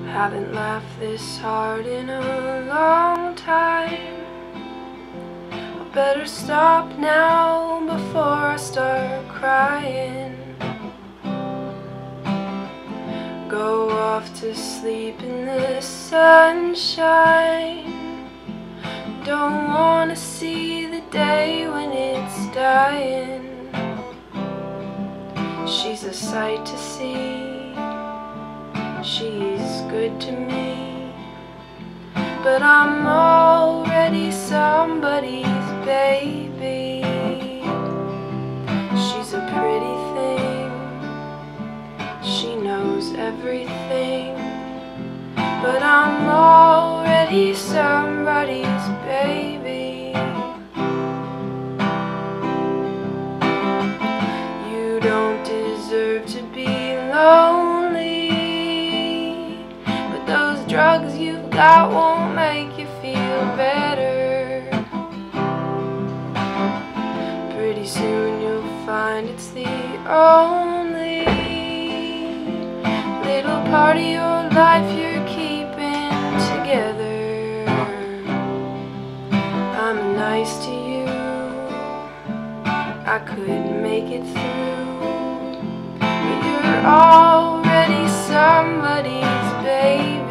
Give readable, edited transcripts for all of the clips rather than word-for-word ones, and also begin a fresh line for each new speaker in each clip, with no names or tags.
Haven't laughed this hard in a long time. I better stop now before I start crying. Go off to sleep in the sunshine. Don't wanna see the day when it's dying. She's a sight to see. She's good to me, but I'm already somebody's baby. She's a pretty thing, she knows everything, but I'm already somebody's baby. You don't deserve to be lonely. Those drugs you've got won't make you feel better. Pretty soon you'll find it's the only little part of your life you're keeping together. I'm nice to you, I could make it through, but you're already somebody's baby.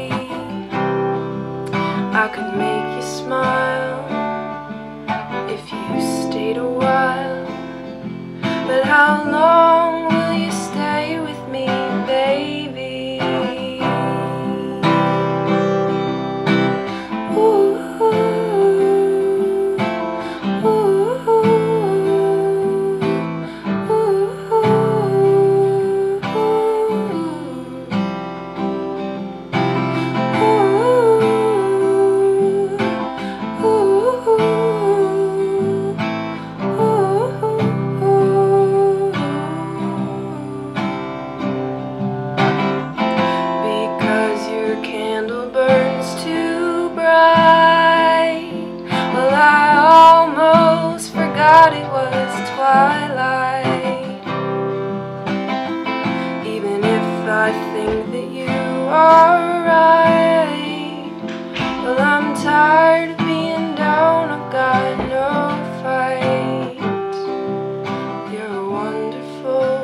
I could make you smile if you stayed a while, but how long will you stay with me, baby? Ooh, ooh, ooh, it was twilight. Even if I think that you are right, well, I'm tired of being down, I've got no fight. You're wonderful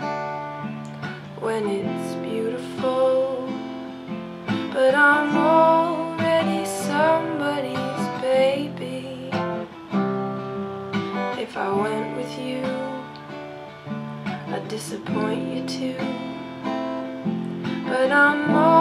when it's beautiful, but I'm already somebody's baby. If I went with you, I'd disappoint you too, but I'm